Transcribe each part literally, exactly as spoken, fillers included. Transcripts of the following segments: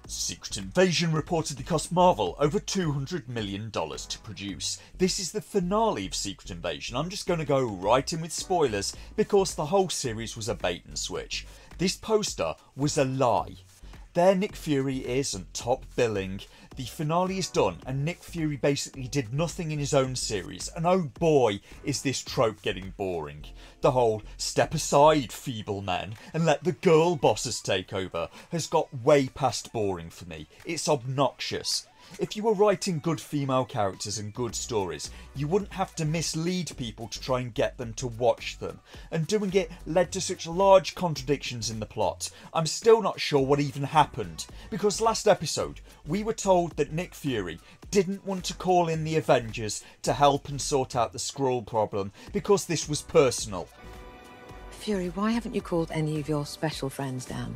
Secret Invasion reportedly cost Marvel over two hundred million dollars to produce. This is the finale of Secret Invasion. I'm just going to go right in with spoilers because the whole series was a bait and switch. This poster was a lie. There Nick Fury is and top billing. The finale is done and Nick Fury basically did nothing in his own series, and oh boy is this trope getting boring. The whole step aside feeble men and let the girl bosses take over has got way past boring for me. It's obnoxious. If you were writing good female characters and good stories, you wouldn't have to mislead people to try and get them to watch them, and doing it led to such large contradictions in the plot. I'm still not sure what even happened, because last episode we were told that Nick Fury didn't want to call in the Avengers to help and sort out the Skrull problem because this was personal. Fury, why haven't you called any of your special friends down?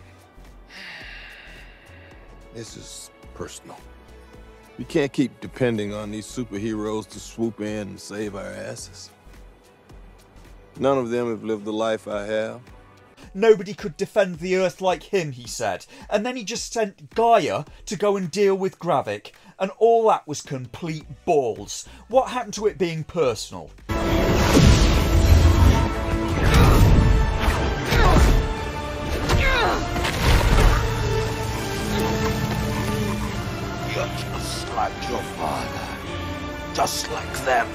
This is personal. We can't keep depending on these superheroes to swoop in and save our asses. None of them have lived the life I have. Nobody could defend the Earth like him, he said, and then he just sent Gaia to go and deal with Gravik, and all that was complete balls. What happened to it being personal? Like your father, just like them.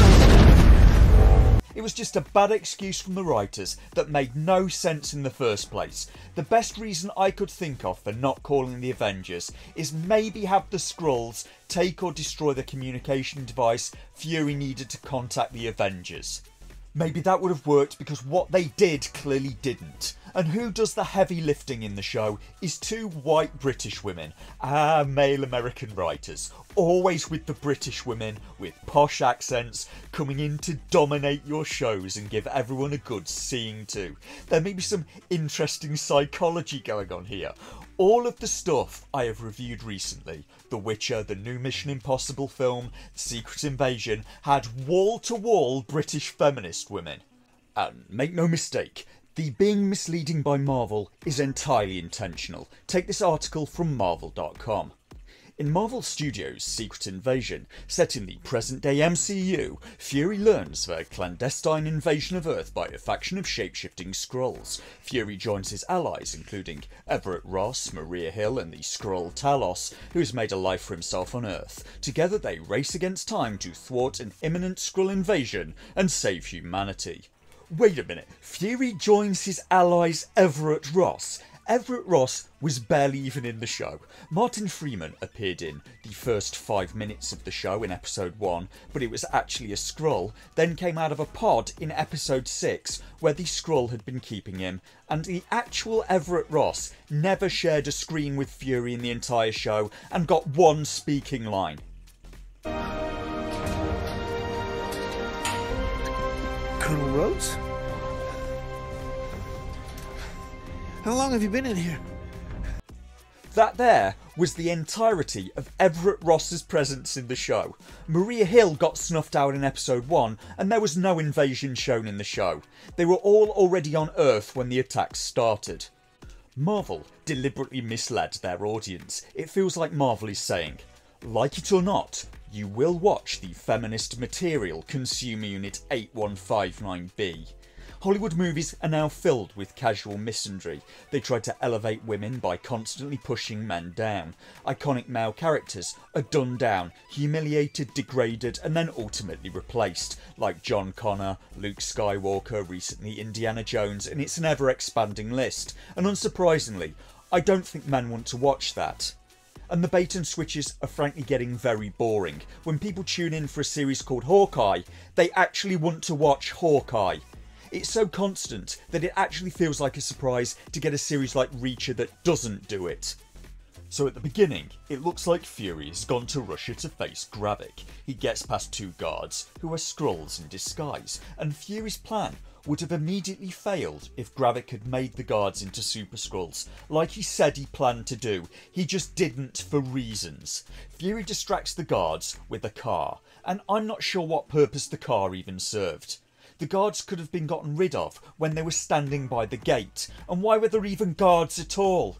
It was just a bad excuse from the writers that made no sense in the first place. The best reason I could think of for not calling the Avengers is maybe have the Skrulls take or destroy the communication device Fury needed to contact the Avengers. Maybe that would have worked because what they did clearly didn't. And who does the heavy lifting in the show is two white British women. Ah, male American writers. Always with the British women with posh accents coming in to dominate your shows and give everyone a good seeing to. There may be some interesting psychology going on here. All of the stuff I have reviewed recently, The Witcher, the new Mission Impossible film, Secret Invasion, had wall-to-wall British feminist women. And make no mistake, the being misleading by Marvel is entirely intentional. Take this article from Marvel dot com. In Marvel Studios' Secret Invasion, set in the present-day M C U, Fury learns of a clandestine invasion of Earth by a faction of shape-shifting Skrulls. Fury joins his allies, including Everett Ross, Maria Hill and the Skrull Talos, who has made a life for himself on Earth. Together they race against time to thwart an imminent Skrull invasion and save humanity. Wait a minute, Fury joins his allies Everett Ross? Everett Ross was barely even in the show. Martin Freeman appeared in the first five minutes of the show in episode one, but it was actually a Skrull, then came out of a pod in episode six, where the Skrull had been keeping him, and the actual Everett Ross never shared a screen with Fury in the entire show, and got one speaking line. Colonel Rhodes? How long have you been in here? That there was the entirety of Everett Ross's presence in the show. Maria Hill got snuffed out in episode one and there was no invasion shown in the show. They were all already on Earth when the attacks started. Marvel deliberately misled their audience. It feels like Marvel is saying, like it or not, you will watch the feminist material Consumer Unit eight one five nine B. Hollywood movies are now filled with casual misandry. They try to elevate women by constantly pushing men down. Iconic male characters are dumbed down, humiliated, degraded and then ultimately replaced, like John Connor, Luke Skywalker, recently Indiana Jones, and it's an ever expanding list. And unsurprisingly, I don't think men want to watch that. And the bait and switches are frankly getting very boring. When people tune in for a series called Hawkeye, they actually want to watch Hawkeye. It's so constant that it actually feels like a surprise to get a series like Reacher that doesn't do it. So at the beginning, it looks like Fury has gone to Russia to face Gravik. He gets past two guards, who are Skrulls in disguise, and Fury's plan would have immediately failed if Gravik had made the guards into Super Skrulls, like he said he planned to do. He just didn't for reasons. Fury distracts the guards with a car, and I'm not sure what purpose the car even served. The guards could have been gotten rid of when they were standing by the gate, and why were there even guards at all?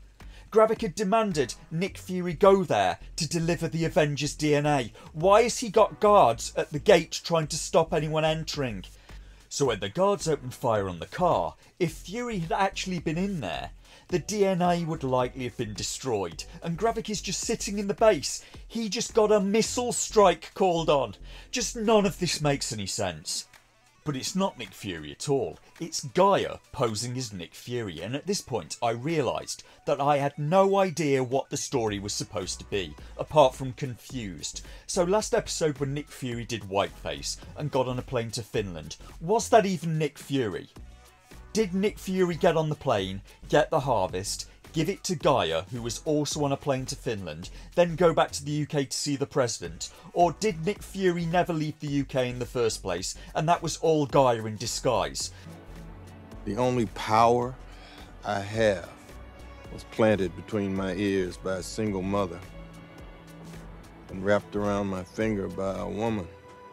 Gravik had demanded Nick Fury go there to deliver the Avengers D N A. Why has he got guards at the gate trying to stop anyone entering? So when the guards opened fire on the car, if Fury had actually been in there, the D N A would likely have been destroyed, and Gravik is just sitting in the base. He just got a missile strike called on. Just none of this makes any sense. But it's not Nick Fury at all. It's Gaia posing as Nick Fury, and at this point I realised that I had no idea what the story was supposed to be, apart from confused. So last episode when Nick Fury did Whiteface and got on a plane to Finland, was that even Nick Fury? Did Nick Fury get on the plane, get the harvest, give it to Gaia, who was also on a plane to Finland, then go back to the U K to see the president? Or did Nick Fury never leave the U K in the first place, and that was all Gaia in disguise? The only power I have was planted between my ears by a single mother and wrapped around my finger by a woman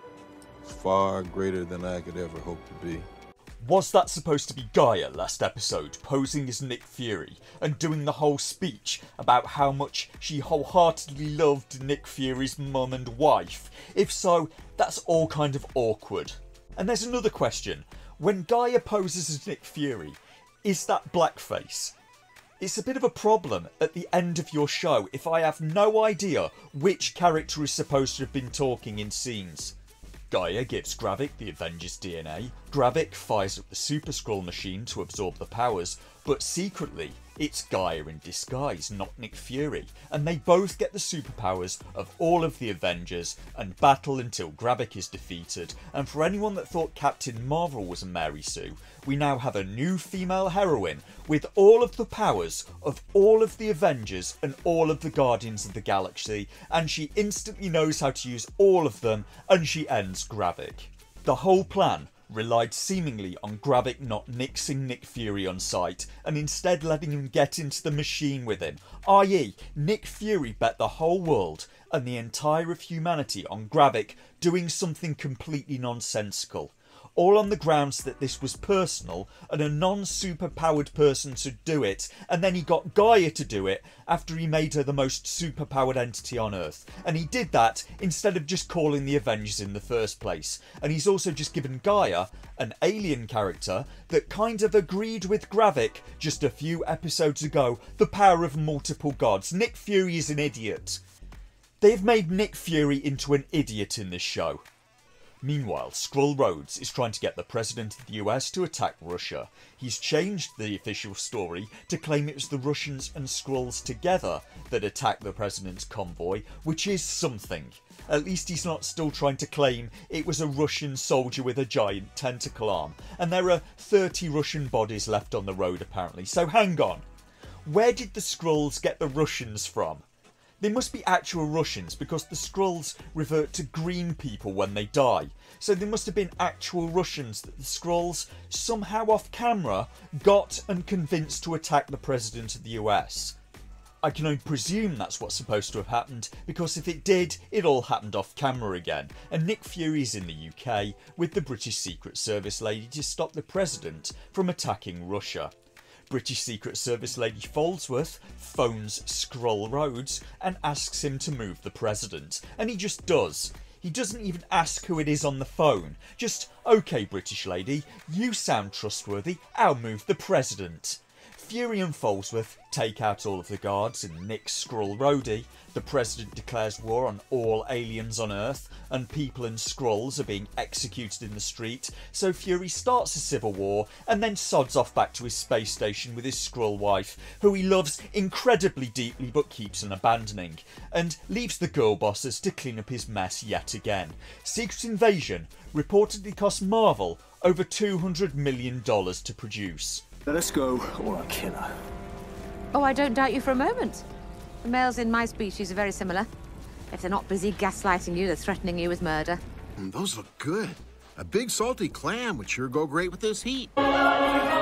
far greater than I could ever hope to be. Was that supposed to be Gaia last episode, posing as Nick Fury and doing the whole speech about how much she wholeheartedly loved Nick Fury's mum and wife? If so, that's all kind of awkward. And there's another question. When Gaia poses as Nick Fury, is that blackface? It's a bit of a problem at the end of your show if I have no idea which character is supposed to have been talking in scenes. Gaia gives Gravik the Avengers D N A, Gravik fires up the Super Skrull machine to absorb the powers, but secretly it's Gaia in disguise, not Nick Fury, and they both get the superpowers of all of the Avengers and battle until Gravik is defeated. And for anyone that thought Captain Marvel was a Mary Sue, we now have a new female heroine with all of the powers of all of the Avengers and all of the Guardians of the Galaxy, and she instantly knows how to use all of them, and she ends Gravik. The whole plan relied seemingly on Gravik not nixing Nick Fury on sight and instead letting him get into the machine with him, that is Nick Fury bet the whole world and the entire of humanity on Gravik doing something completely nonsensical. All on the grounds that this was personal and a non-super powered person should do it, and then he got Gaia to do it after he made her the most super powered entity on Earth, and he did that instead of just calling the Avengers in the first place. And he's also just given Gaia, an alien character that kind of agreed with Gravik just a few episodes ago, the power of multiple gods. Nick Fury is an idiot. They've made Nick Fury into an idiot in this show. Meanwhile, Skrull Rhodes is trying to get the President of the U S to attack Russia. He's changed the official story to claim it was the Russians and Skrulls together that attacked the President's convoy, which is something. At least he's not still trying to claim it was a Russian soldier with a giant tentacle arm. And there are thirty Russian bodies left on the road apparently, so hang on. Where did the Skrulls get the Russians from? They must be actual Russians because the Skrulls revert to green people when they die. So they must have been actual Russians that the Skrulls, somehow off camera, got and convinced to attack the President of the U S. I can only presume that's what's supposed to have happened, because if it did, it all happened off camera again, and Nick Fury's in the U K with the British Secret Service lady to stop the President from attacking Russia. British Secret Service lady Falsworth phones Skrull Rhodes and asks him to move the President, and he just does. He doesn't even ask who it is on the phone, just, okay British lady, you sound trustworthy, I'll move the President. Fury and Falsworth take out all of the guards and nick Skrull Rhodey. The President declares war on all aliens on Earth, and people and Skrulls are being executed in the street, so Fury starts a civil war and then sods off back to his space station with his Skrull wife, who he loves incredibly deeply but keeps on abandoning, and leaves the girl bosses to clean up his mess yet again. Secret Invasion reportedly cost Marvel over two hundred million dollars to produce. Let us go, or I'll kill her. Oh, I don't doubt you for a moment. The males in my species are very similar. If they're not busy gaslighting you, they're threatening you with murder. Mm, those look good. A big salty clam would sure go great with this heat.